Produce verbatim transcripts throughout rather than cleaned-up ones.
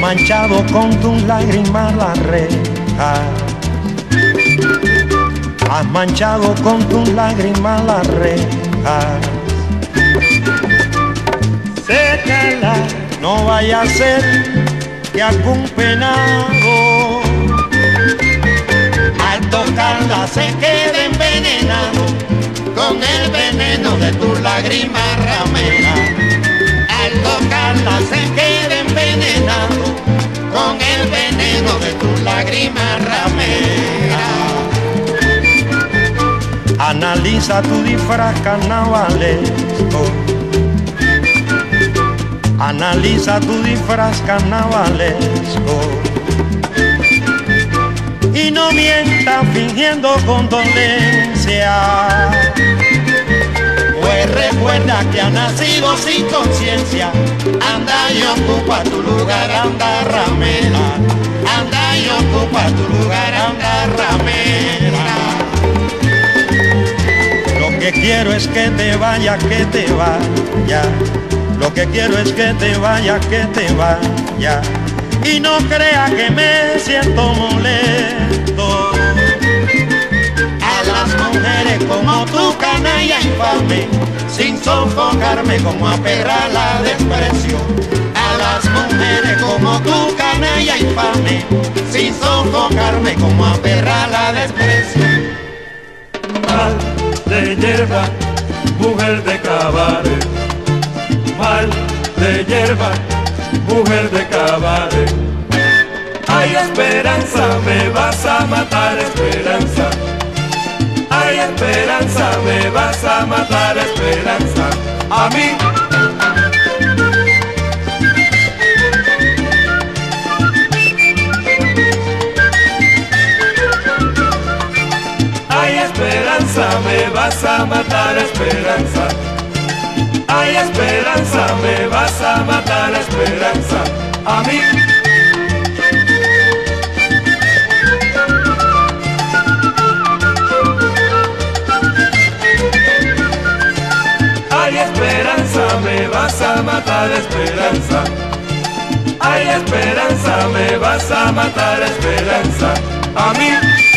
manchado con tus lágrimas las rejas. Has manchado con tus lágrimas las rejas. Sécala, no vaya a ser que algún penado al tocarla se quede envenenado con el veneno de tus lágrimas rameras. Al tocarla se quede envenenado con el veneno de tus lágrimas rameras. Analiza tu disfraz carnavalesco. Analiza tu disfraz carnavalesco. Y no mientas fingiendo condolencia, pues recuerda que ha nacido sin conciencia. Anda y ocupa tu lugar, anda ramera. Anda y ocupa tu lugar, anda ramera. Lo que quiero es que te vaya, que te vaya. Lo que quiero es que te vaya, que te vaya. Y no crea que me siento molesto. A las mujeres como tú, canalla infame, sin sofocarme como a perra la desprecio. A las mujeres como tú, canalla infame, sin sofocarme como a perra la desprecio. Mal de hierba, mujer de cabaret. Mal de hierba, mujer de cabaret. Ay, esperanza, me vas a matar, esperanza. Ay, esperanza, me vas a matar, esperanza. A mí. Ay, esperanza, me vas a matar, esperanza. Ay, esperanza, me vas a matar, esperanza. A mí. Ay, esperanza, me vas a matar, esperanza. Ay, esperanza, me vas a matar, esperanza. A mí.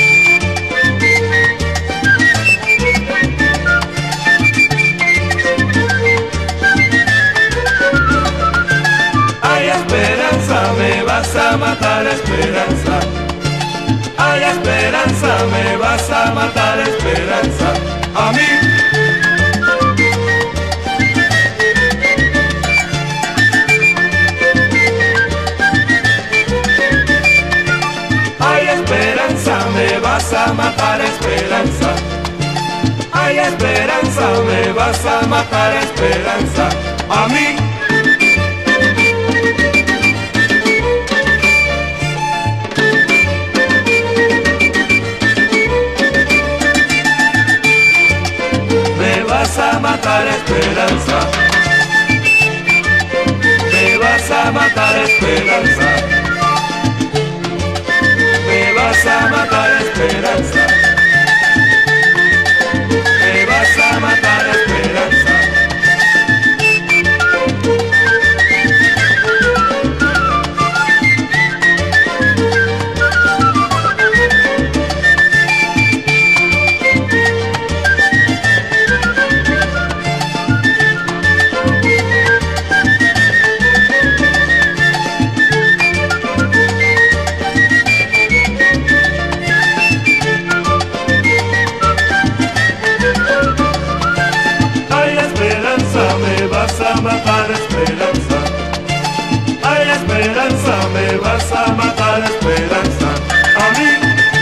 Ay, esperanza, me vas a matar, esperanza. Ay, esperanza, me vas a matar, esperanza. A mí. Ay, esperanza, me vas a matar, esperanza. Ay, esperanza, me vas a matar, esperanza. A mí. Me vas a matar, esperanza. Me vas a matar, esperanza. Me vas a matar, esperanza. Me vas a matar, esperanza. Matar, esperanza. Ay, esperanza, me vas a matar, esperanza. A mí.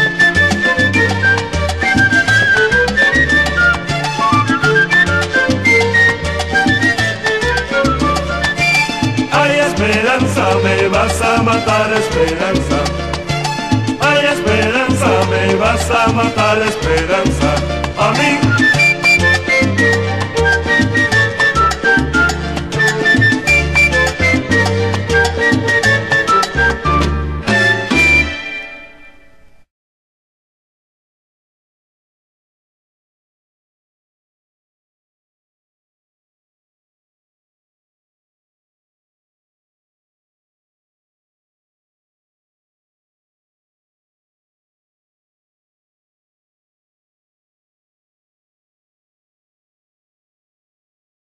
Ay, esperanza, me vas a matar, esperanza. Ay, esperanza, me vas a matar, esperanza. A mí.